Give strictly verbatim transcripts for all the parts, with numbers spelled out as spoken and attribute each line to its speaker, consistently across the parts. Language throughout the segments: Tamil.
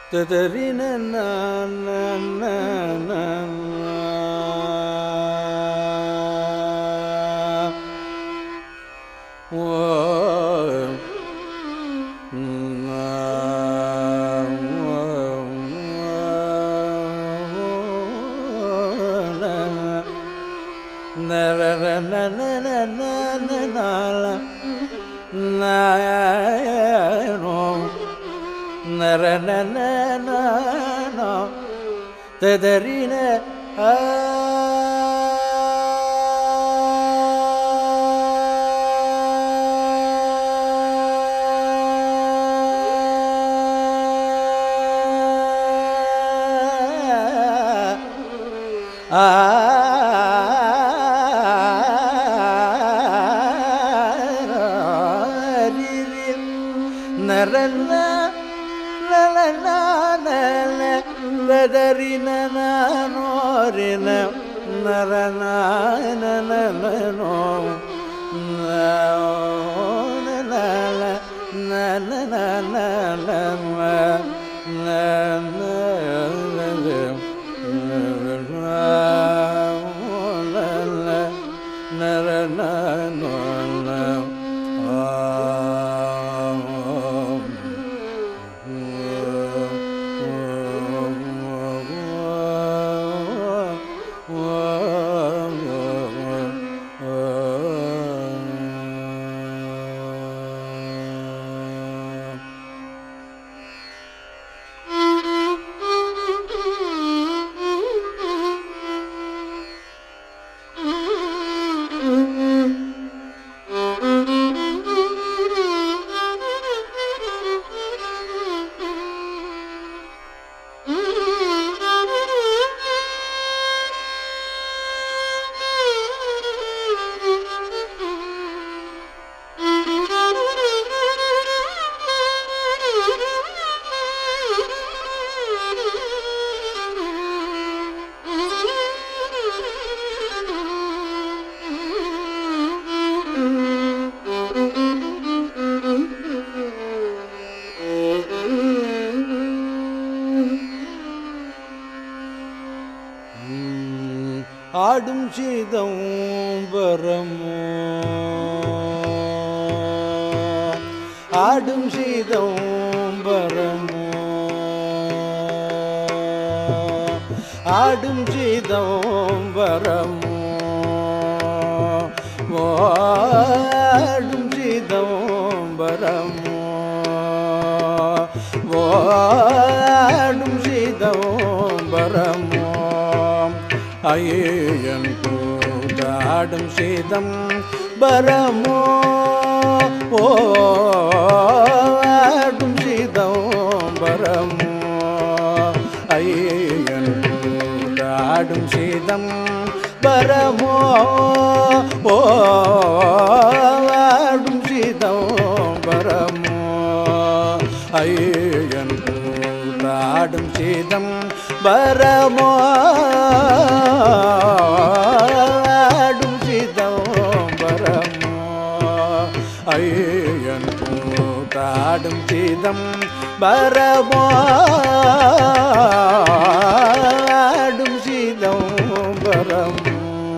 Speaker 1: ததரின ததரின ததரின நோரின நரநோ ஆடும் சிதம்பரமோ ஆடும் சிதம்பரமோ ஆடும் சிதம்பரமோ ஆடும் சிதம்பரமோ ஆடும் சிதம்பரமோ ஐயன் கூடாடும் சீதம் பரமோ ஓடும் சீதம் பரமோ ஐயன் கூடாடும் சீதம் பரமோ ஓடும் சீதம் பரமோ ஐயன் கூடாடும் சீதம் பரமோ ஆடும் சிதம்பரமோ ஐயன் கூத்தாடும் சிதம்பரமோ ஆடும் சிதம்பரமோ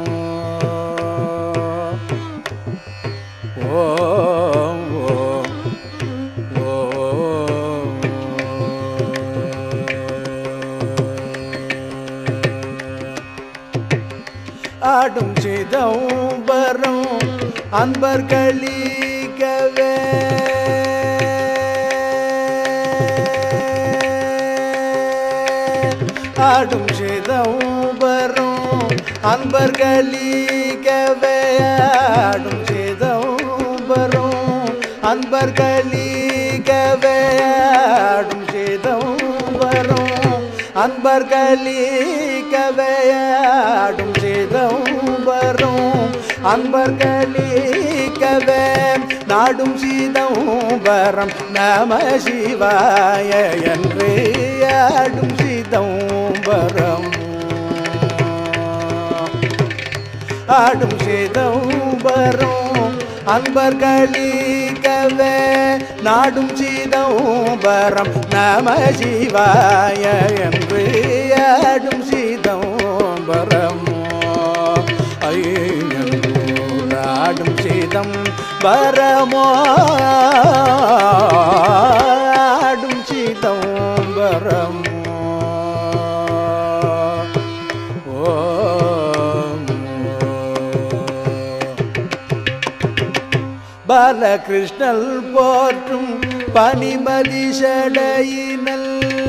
Speaker 1: ஓ ஆடும் சிதம்பரம் அன்பர்களிக்கவே ஆடும் சிதம்பரம் அன்பர்களிக்கவே ஆடும் சிதம்பரம் அன்பர்களிக்கவே ஆடும் சிதம்பரம் அன்பர்களிக்கவே ஆடும் சிதம்பரம் அன்பர்களிக்கவே நாடும் சிதம்பரம் நம சிவாய என்று ஆடும் சிதம்பரம் ஆடும் சிதம்பரம் அன்பர்களிக்கவே நாடும் சிதம்பரம் நம சிவாய என்று ஆடும் சிதம்பரமோ ஐயனாடும் சிதம்பரமோ ஆடும் சிதம்பரமோ பாலகிருஷ்ணல் போற்றும் பனிமதி சடையினல்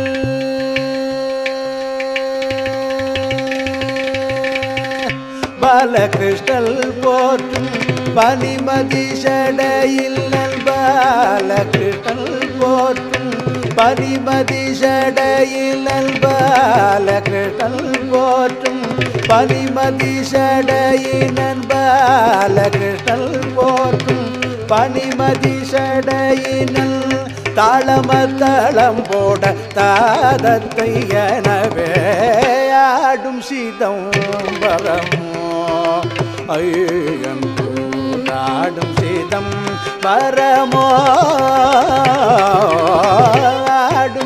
Speaker 1: பாலகிருஷ்ணல் போற்றும் பனிமதி சடையினல் பாலகிருஷ்ணல் போற்றும் பனிமதி சடையினல் பாலகிருஷ்ணல் போற்றும் பனிமதி சடையினல் பாலகிருஷ்ணல் போற்றும் பனிமதி சடையினல் தாளமத்தளம் போட தாதத்தை எனவே ஆடும் சிதம்பரமோ ஐயன் ஆடும் சிதம்பரமோ ஆடும்